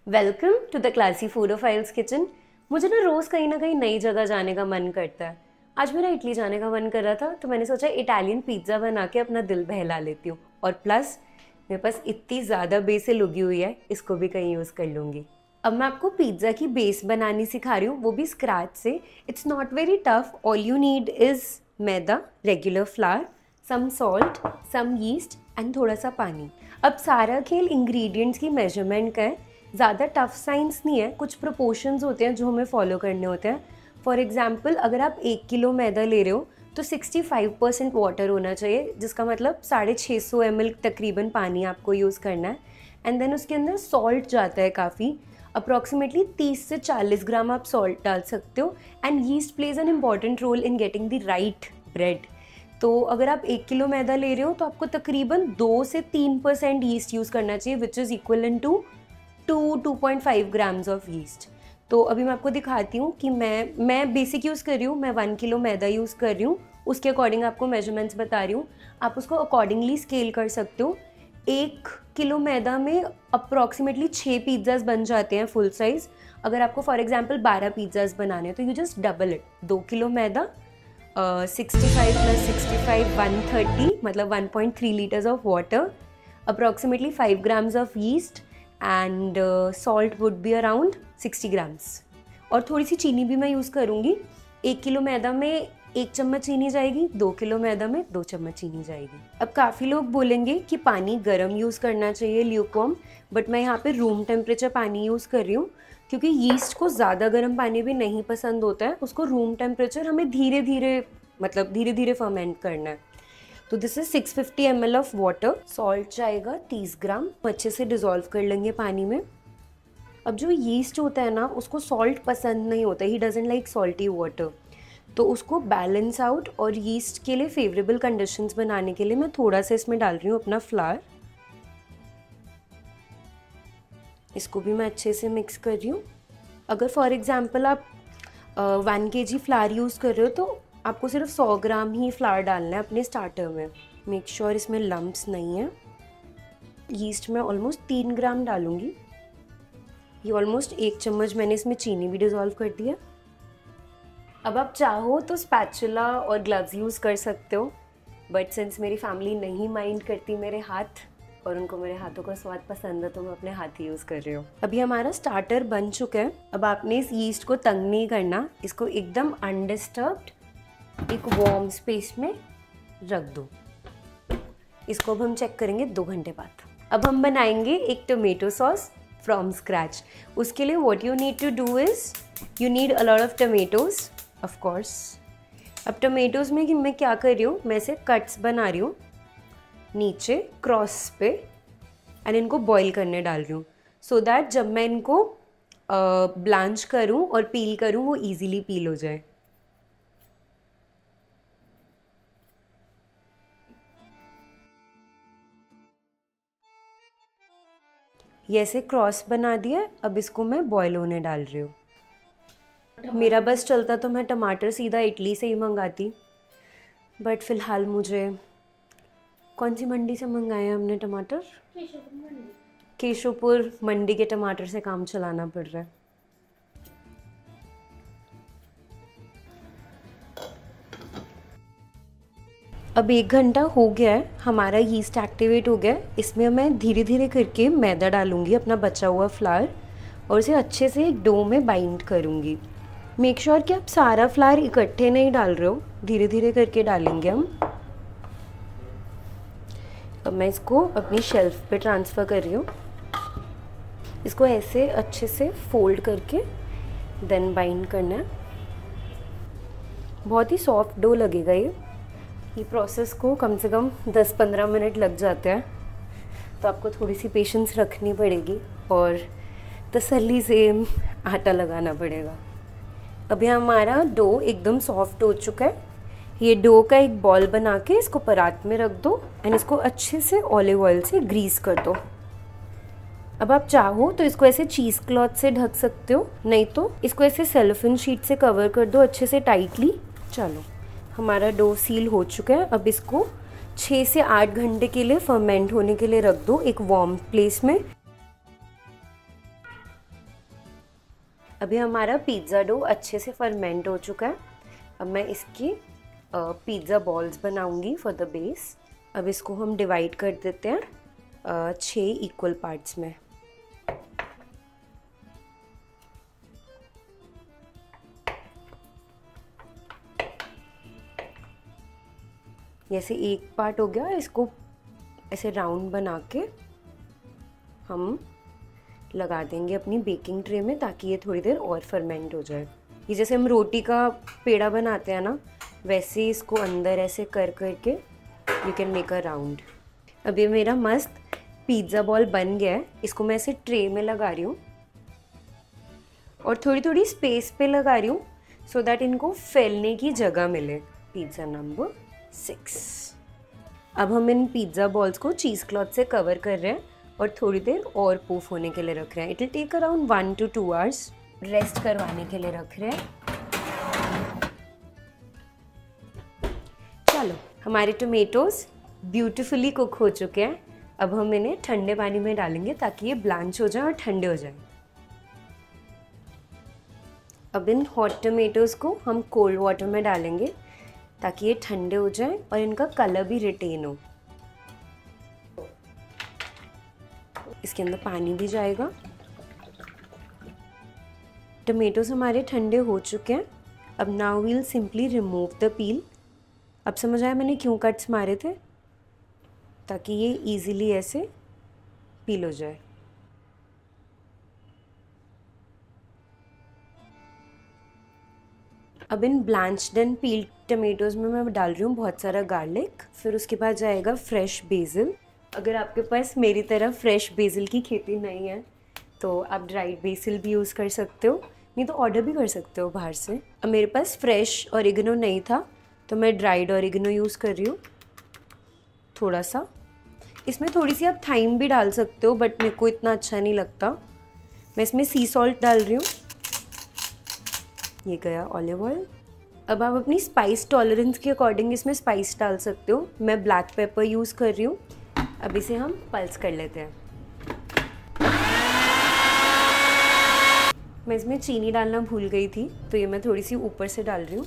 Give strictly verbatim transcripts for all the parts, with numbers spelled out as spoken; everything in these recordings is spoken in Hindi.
Welcome to the classy foodophiles kitchen. मुझे ना रोज़ कहीं ना कहीं नई जगह जाने का मन करता है। आज मेरा इटली जाने का मन कर रहा था, तो मैंने सोचा इटालियन पिज़्ज़ा बना के अपना दिल बहला लेती हूँ। और प्लस मेरे पास इतनी ज़्यादा बेसें लगी हुई है, इसको भी कहीं यूज़ कर लूँगी। अब मैं आपको पिज़्ज़ा की बेस बनानी सिखा रही हूँ, वो भी स्क्रैच से। It's not very tough. All you need is maida, regular flour, some salt, some yeast and थोड़ा सा पानी। अब सारा खेल इंग्रेडिएंट्स की मेजरमेंट का है। ज़्यादा टफ साइंस नहीं है, कुछ प्रोपोर्शंस होते हैं जो हमें फॉलो करने होते हैं। फॉर एग्जांपल, अगर आप एक किलो मैदा ले रहे हो तो पैंसठ परसेंट वाटर होना चाहिए, जिसका मतलब साढ़े छः सौ एम एल तकरीबन पानी आपको यूज़ करना है। एंड देन उसके अंदर सॉल्ट जाता है काफ़ी, अप्रॉक्सीमेटली तीस से चालीस ग्राम आप सॉल्ट डाल सकते हो। And yeast plays an important role in getting the right bread. तो अगर आप एक किलो मैदा ले रहे हो तो आपको तकरीबन दो से तीन परसेंट यीस्ट यूज़ करना चाहिए, which is equal to two two point five grams of yeast. तो अभी मैं आपको दिखाती हूँ कि मैं मैं बेसिक यूज़ कर रही हूँ। मैं वन किलो मैदा यूज़ कर रही हूँ, उसके अकॉर्डिंग आपको मेजरमेंट्स बता रही हूँ। आप उसको अकॉर्डिंगली स्केल कर सकते हो। एक किलो मैदा में अप्रॉक्सीमेटली छः पिज़्ज़ाज बन जाते हैं फुल साइज़। अगर आपको फॉर एग्जांपल बारह पिज़्ज़ाज बनाने हैं तो यू जस्ट डबल इट। दो किलो मैदा, sixty five plus sixty five one thirty, मतलब one point three litres of water, approximately five grams of yeast and salt would be around sixty grams. और थोड़ी सी चीनी भी मैं यूज़ करूँगी। एक किलो मैदा में एक चम्मच चीनी जाएगी, दो किलो मैदा में दो चम्मच चीनी जाएगी। अब काफ़ी लोग बोलेंगे कि पानी गर्म यूज़ करना चाहिए, ल्यूकवार्म, बट मैं यहाँ पे रूम टेम्परेचर पानी यूज़ कर रही हूँ, क्योंकि यीस्ट को ज़्यादा गर्म पानी भी नहीं पसंद होता है। उसको रूम टेम्परेचर हमें धीरे धीरे मतलब धीरे धीरे फर्मेंट करना है। तो this is six fifty M L of water. Salt जाएगा तीस ग्राम, अच्छे से डिज़ोल्व कर लेंगे पानी में। अब जो यीस्ट होता है ना, उसको सॉल्ट पसंद नहीं होता, he doesn't like salty water. तो उसको बैलेंस आउट और यीस्ट के लिए फेवरेबल कंडीशंस बनाने के लिए मैं थोड़ा सा इसमें डाल रही हूँ अपना फ्लावर। इसको भी मैं अच्छे से मिक्स कर रही हूँ। अगर फॉर एग्जांपल आप वन के जी फ्लावर यूज़ कर रहे हो तो आपको सिर्फ सौ ग्राम ही फ्लावर डालना है अपने स्टार्टर में। मेक श्योर sure इसमें लम्प्स नहीं है। यीस्ट में ऑलमोस्ट तीन ग्राम डालूंगी। ये ऑलमोस्ट एक चम्मच मैंने इसमें चीनी भी डिज़ोल्व कर दिया। अब आप चाहो तो स्पैचुला और ग्लव्स यूज़ कर सकते हो, बट सिंस मेरी फैमिली नहीं माइंड करती मेरे हाथ और उनको मेरे हाथों का स्वाद पसंद है, तो मैं अपने हाथ ही यूज़ कर रही हूँ। अभी हमारा स्टार्टर बन चुका है। अब आपने इस यीस्ट को तंग नहीं करना, इसको एकदम अनडिस्टर्ब्ड एक वार्म स्पेस में रख दो। इसको अब हम चेक करेंगे दो घंटे बाद। अब हम बनाएंगे एक टोमेटो सॉस फ्रॉम स्क्रैच। उसके लिए what you need to do is you need a lot of tomatoes of course. अब टोमेटोज़ में कि मैं क्या कर रही हूँ, मैं इसे कट्स बना रही हूँ नीचे क्रॉस पे, एंड इनको बॉईल करने डाल रही हूँ, सो so दैट जब मैं इनको ब्लांच करूँ और पील करूँ वो ईजीली पील हो जाए। ये ऐसे क्रॉस बना दिया। अब इसको मैं बॉईल होने डाल रही हूँ। मेरा बस चलता तो मैं टमाटर सीधा इटली से ही मंगाती, बट फ़िलहाल मुझे कौन सी मंडी से मंगाए हैं हमने टमाटर? केशवपुर मंडी के टमाटर से काम चलाना पड़ रहा है। अब एक घंटा हो गया है, हमारा यीस्ट एक्टिवेट हो गया है। इसमें मैं धीरे धीरे करके मैदा डालूंगी, अपना बचा हुआ फ्लावर, और इसे अच्छे से एक डो में बाइंड करूंगी। मेक श्योर कि आप सारा फ्लावर इकट्ठे नहीं डाल रहे हो, धीरे धीरे करके डालेंगे हम। अब मैं इसको अपनी शेल्फ पे ट्रांसफ़र कर रही हूँ। इसको ऐसे अच्छे से फोल्ड करके देन बाइंड करना है। बहुत ही सॉफ्ट डो लगेगा ये। ये प्रोसेस को कम से कम दस पंद्रह मिनट लग जाते हैं, तो आपको थोड़ी सी पेशेंस रखनी पड़ेगी और तसल्ली से आटा लगाना पड़ेगा। अभी हमारा डो एकदम सॉफ्ट हो चुका है। ये डो का एक बॉल बना के इसको परात में रख दो एंड इसको अच्छे से ऑलिव ऑयल से ग्रीस कर दो। अब आप चाहो तो इसको ऐसे चीज़ क्लॉथ से ढक सकते हो, नहीं तो इसको ऐसे सेलोफेन शीट से कवर कर दो अच्छे से टाइटली। चलो, हमारा डो सील हो चुका है। अब इसको छः से आठ घंटे के लिए फर्मेंट होने के लिए रख दो एक वार्म प्लेस में। अभी हमारा पिज़्ज़ा डो अच्छे से फर्मेंट हो चुका है। अब मैं इसकी पिज़्ज़ा बॉल्स बनाऊंगी फॉर द बेस। अब इसको हम डिवाइड कर देते हैं छः इक्वल पार्ट्स में। जैसे एक पार्ट हो गया, इसको ऐसे राउंड बना के हम लगा देंगे अपनी बेकिंग ट्रे में, ताकि ये थोड़ी देर और फर्मेंट हो जाए। ये जैसे हम रोटी का पेड़ा बनाते हैं ना, वैसे ही इसको अंदर ऐसे कर करके you can make a round. अब ये मेरा मस्त पिज़्ज़ा बॉल बन गया है। इसको मैं ऐसे ट्रे में लगा रही हूँ और थोड़ी थोड़ी स्पेस पे लगा रही हूँ सो दैट इनको फैलने की जगह मिले। Pizza number six. अब हम इन पिज़्ज़ा बॉल्स को चीज़ क्लॉथ से कवर कर रहे हैं और थोड़ी देर और पूफ होने के लिए रख रहे हैं। It will take around one to two hours rest करवाने के लिए रख रहे हैं। चलो, हमारे टोमेटोज ब्यूटीफुली कुक हो चुके हैं। अब हम इन्हें ठंडे पानी में डालेंगे ताकि ये ब्लांच हो जाए और ठंडे हो जाए। अब इन हॉट टोमेटोज को हम कोल्ड वाटर में डालेंगे ताकि ये ठंडे हो जाएं और इनका कलर भी रिटेन हो। इसके अंदर पानी भी जाएगा। टोमेटोज हमारे ठंडे हो चुके हैं। अब now we'll simply remove the peel. अब समझ आया मैंने क्यों कट्स मारे थे, ताकि ये इजीली ऐसे पील हो जाए। अब इन ब्लांच्ड एंड पील्ड टमेटोज़ में मैं डाल रही हूँ बहुत सारा गार्लिक। फिर उसके बाद जाएगा फ्रेश बेसिल। अगर आपके पास मेरी तरह फ्रेश बेसिल की खेती नहीं है तो आप ड्राइड बेसिल भी यूज़ कर सकते हो, नहीं तो ऑर्डर भी कर सकते हो बाहर से। अब मेरे पास फ्रेश ऑरिगेनो नहीं था तो मैं ड्राइड ऑरिगेनो यूज़ कर रही हूँ थोड़ा सा। इसमें थोड़ी सी आप थाइम भी डाल सकते हो, बट मेरे को इतना अच्छा नहीं लगता। मैं इसमें सी सॉल्ट डाल रही हूँ। ये गया ऑलिव ऑयल। अब आप अपनी स्पाइस टॉलरेंस के अकॉर्डिंग इसमें स्पाइस डाल सकते हो। मैं ब्लैक पेपर यूज़ कर रही हूँ। अब इसे हम पल्स कर लेते हैं। मैं इसमें चीनी डालना भूल गई थी तो ये मैं थोड़ी सी ऊपर से डाल रही हूँ।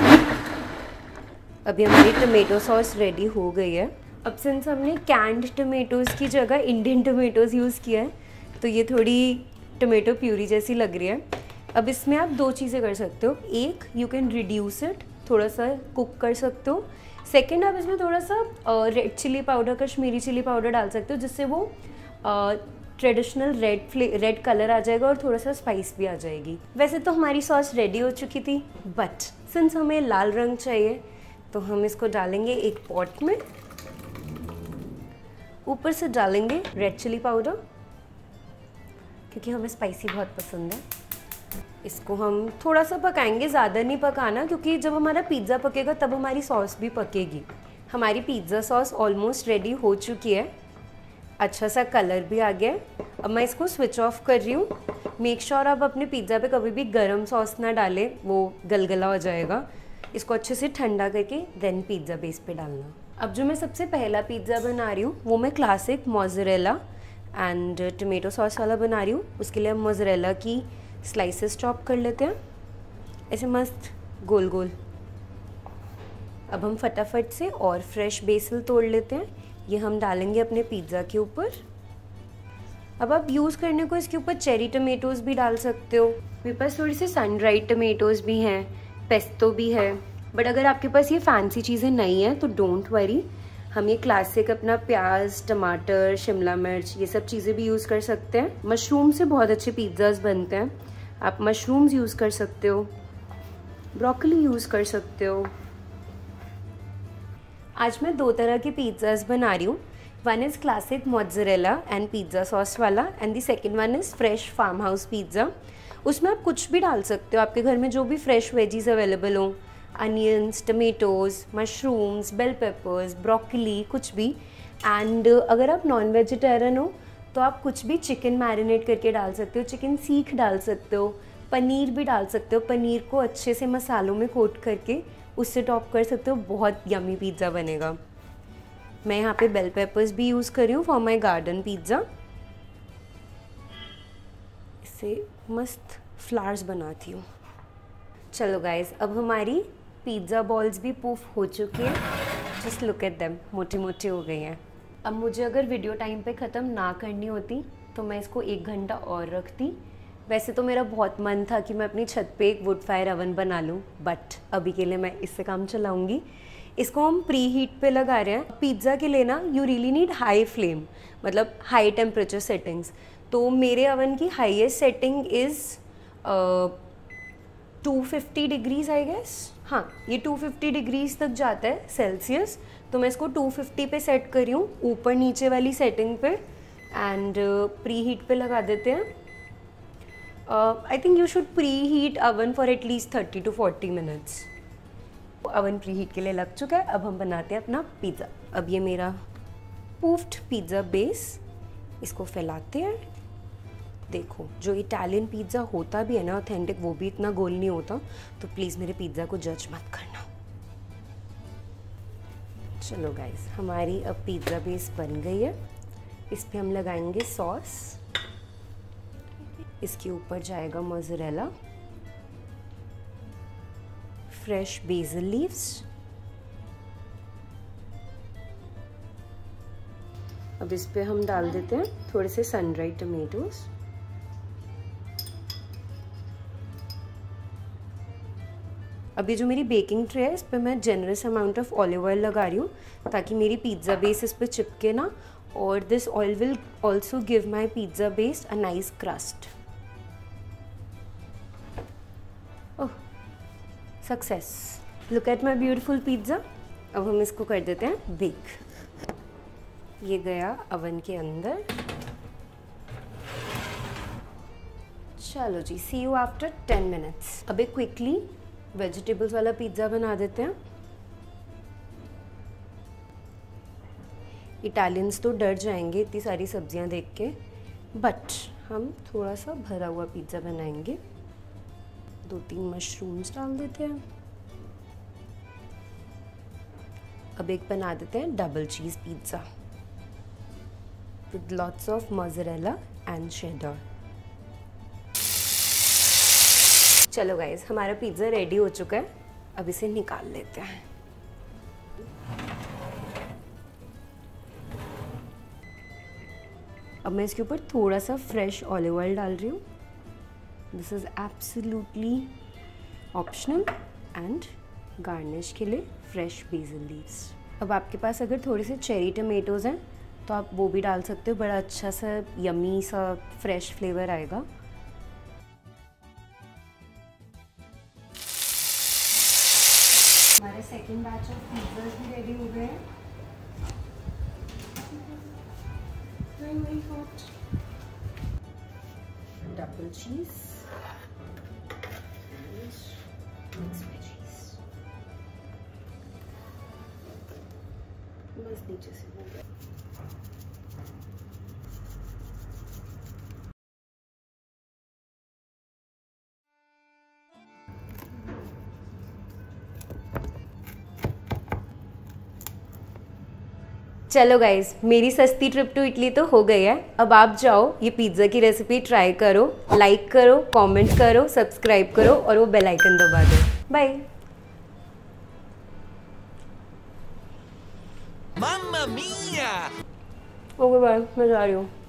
अभी हमारी टमेटो सॉस रेडी हो गई है। अब सिंस हमने कैंड टमेटोज़ की जगह इंडियन टमेटोज़ यूज़ किया है तो ये थोड़ी टमेटो प्यूरी जैसी लग रही है। अब इसमें आप दो चीज़ें कर सकते हो। एक, यू कैन रिड्यूस इट, थोड़ा सा कुक कर सकते हो। सेकंड, आप इसमें थोड़ा सा red chilli powder, Kashmiri chilli powder डाल सकते हो, जिससे वो traditional red flay red colour आ जाएगा और थोड़ा सा स्पाइस भी आ जाएगी। वैसे तो हमारी सॉस रेडी हो चुकी थी, बट सिंस हमें लाल रंग चाहिए तो हम इसको डालेंगे एक पॉट में। ऊपर से डालेंगे रेड चिली पाउडर क्योंकि हमें स्पाइसी बहुत पसंद है। इसको हम थोड़ा सा पकाएंगे, ज़्यादा नहीं पकाना, क्योंकि जब हमारा पिज़्ज़ा पकेगा तब हमारी सॉस भी पकेगी। हमारी पिज़्ज़ा सॉस ऑलमोस्ट रेडी हो चुकी है। अच्छा सा कलर भी आ गया है। अब मैं इसको स्विच ऑफ कर रही हूँ। मेक श्योर आप अपने पिज़्ज़ा पे कभी भी गरम सॉस ना डालें, वो गलगला हो जाएगा। इसको अच्छे से ठंडा करके देन पिज़्ज़ा बेस पे डालना। अब जो मैं सबसे पहला पिज़्ज़ा बना रही हूँ वो मैं classic mozzarella and tomato sauce वाला बना रही हूँ। उसके लिए हम मोज़रेला की स्लाइसेस चॉप कर लेते हैं ऐसे मस्त गोल गोल। अब हम फटाफट से और फ्रेश बेसिल तोड़ लेते हैं। ये हम डालेंगे अपने पिज़्ज़ा के ऊपर। अब आप यूज़ करने को इसके ऊपर चेरी टमेटोज़ भी डाल सकते हो। मेरे पास थोड़ी सी सन ड्राइड टमेटोज़ भी हैं, पेस्तो भी है, बट अगर आपके पास ये फैंसी चीज़ें नहीं हैं तो डोंट वरी, हम ये क्लासिक अपना प्याज, टमाटर, शिमला मिर्च, ये सब चीज़ें भी यूज़ कर सकते हैं। मशरूम से बहुत अच्छे पिज़्ज़ाज बनते हैं, आप मशरूम्स यूज़ कर सकते हो, ब्रोकली यूज़ कर सकते हो। आज मैं दो तरह के पिज़्ज़ाज बना रही हूँ। One is classic mozzarella and pizza sauce वाला, and the second one is fresh farm house pizza. उसमें आप कुछ भी डाल सकते हो, आपके घर में जो भी फ्रेश वेजीज अवेलेबल हो, onions, tomatoes, mushrooms, bell peppers, broccoli, कुछ भी। एंड अगर आप नॉन वेजिटेरियन हो तो आप कुछ भी चिकन मैरिनेट करके डाल सकते हो, चिकन सीख डाल सकते हो, पनीर भी डाल सकते हो। पनीर को अच्छे से मसालों में कोट करके उससे टॉप कर सकते हो, बहुत यमी पिज़्ज़ा बनेगा। मैं यहाँ पे बेल पेपर्स भी यूज़ कर रही हूँ फॉर माई गार्डन पिज़्ज़ा। इसे मस्त फ्लावर्स बनाती हूँ। चलो गाइस, अब हमारी पिज़्ज़ा बॉल्स भी पूफ हो चुकी हैं। जस्ट लुक एट देम, मोटी मोटी हो गई हैं। अब मुझे अगर वीडियो टाइम पे ख़त्म ना करनी होती तो मैं इसको एक घंटा और रखती। वैसे तो मेरा बहुत मन था कि मैं अपनी छत पे एक वुड फायर ओवन बना लूँ, बट अभी के लिए मैं इससे काम चलाऊँगी। इसको हम प्री हीट पे लगा रहे हैं। पिज़्ज़ा के लिए ना you really need high flame, मतलब हाई टेम्परेचर सेटिंग्स। तो मेरे ओवन की highest setting is two fifty degrees I guess. हाँ, ये टू फिफ्टी डिग्रीज़ तक जाता है सेल्सियस। तो मैं इसको टू फिफ्टी पे सेट कर रही हूँ, ऊपर नीचे वाली सेटिंग पे, एंड प्री हीट पे लगा देते हैं। I think you should preheat oven for at least thirty to forty minutes. Oven preheat के लिए लग चुका है। अब हम बनाते हैं अपना पिज़्ज़ा। अब ये मेरा पूफ्ड पिज़्ज़ा बेस, इसको फैलाते हैं। देखो, जो इटालियन पिज़्ज़ा होता भी है ना ऑथेंटिक, वो भी इतना गोल नहीं होता, तो प्लीज़ मेरे पिज़्ज़ा को जज मत करना। चलो गाइस, हमारी अब पिज़्ज़ा बेस बन गई है। इस पे हम लगाएंगे सॉस। इसके ऊपर जाएगा मोज़रेला, फ्रेश बेसिल लीव्स। अब इस पे हम डाल देते हैं थोड़े से सन ड्राइड टमेटोज। अभी जो मेरी बेकिंग ट्रे है, इस पे मैं generous amount of olive oil लगा रही हूँ ताकि मेरी पिज़्ज़ा बेस इस पे चिपके ना, और this oil will also give my pizza base a nice crust. Oh, success! Look at my beautiful pizza. अब हम इसको कर देते हैं बेक। ये गया अवन के अंदर। चलो जी, see you after ten minutes. अब एक क्विकली वेजिटेबल्स वाला पिज़्ज़ा बना देते हैं। इटालियंस तो डर जाएंगे इतनी सारी सब्जियां देख के, बट हम थोड़ा सा भरा हुआ पिज़्ज़ा बनाएंगे। दो तीन मशरूम्स डाल देते हैं। अब एक बना देते हैं double cheese pizza with lots of mozzarella and cheddar. चलो गाइस, हमारा पिज़्ज़ा रेडी हो चुका है। अब इसे निकाल लेते हैं। अब मैं इसके ऊपर थोड़ा सा फ्रेश ऑलिव ऑयल डाल रही हूँ। This is absolutely optional, and garnish के लिए फ्रेश बेसिल लीव्स। अब आपके पास अगर थोड़े से चेरी टमेटोज़ हैं तो आप वो भी डाल सकते हो। बड़ा अच्छा सा यमी सा फ्रेश फ्लेवर आएगा। हमारे सेकंड बैच ऑफ पिज़्ज़ास भी रेडी हो गए हैं। डबल चीज़, मिक्स वेजीज, बस नीचे से हो गया। चलो गाइज, मेरी सस्ती ट्रिप टू इटली तो हो गई है। अब आप जाओ, ये पिज़्ज़ा की रेसिपी ट्राई करो, लाइक करो, कमेंट करो, सब्सक्राइब करो और वो बेल आइकन दबा दो। Bye. Mamma mia! Okay bye, मैं जा रही हूँ।